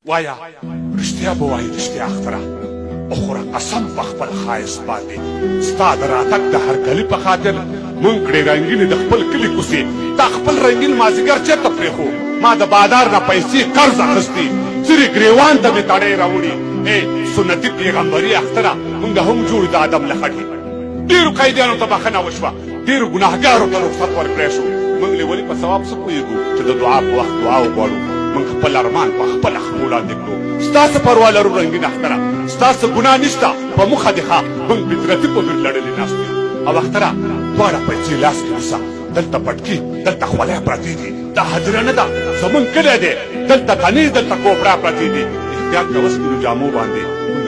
وایا رښتیا به وایي رښتیا اختره اخوره قسم په خپل ښایست باندې ستا د راتګ د هرکلي په خاطر مونږ کړې رنګینې د خپل کلي کوڅې تا خپل رنګین مازدیګر چېرته پرېښو ما د بادار نه پیسې قرض اخیستې څرې ګریوان ته مې تړۍ راوړي ای سنتي پیغمبري اختره مونږ هم جوړ د ادم له خټې ډېرو قیدیانو ته بخښنه وشوه ډېرو ګناهګارو ته رخصت ورکړی شو مونږ لیولي په ثواب څه پوهېږو چې د دعا په وخت دعا وغواړو مونږ خپل ارمان په خپله خپو وړاندې کړو ستا څه پروا لرو رنګین اختره ستا څه ګناه نشته په موخه دې ښه مونږ فطرتي په ګر لړلې ناست یو او اختره دواړه پیسې لاس کې نیسه دلته پټکي دلته خولۍ پرتې دي دا حجره نه ده زمونږ کلی دی دلته تنې دلته کوپړه پرتې دي احتیاط کوه سپینو جامو باندې